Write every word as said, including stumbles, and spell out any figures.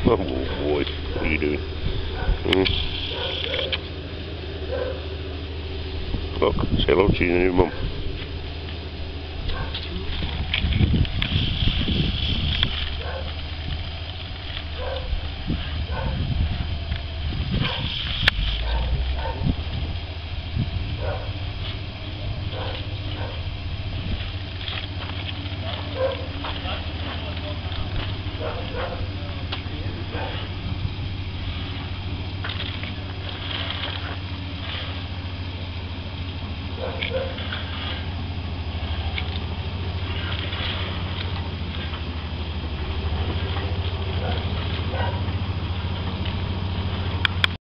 Oh boy, what are you doing? Mm. Look, say hello to your new mum.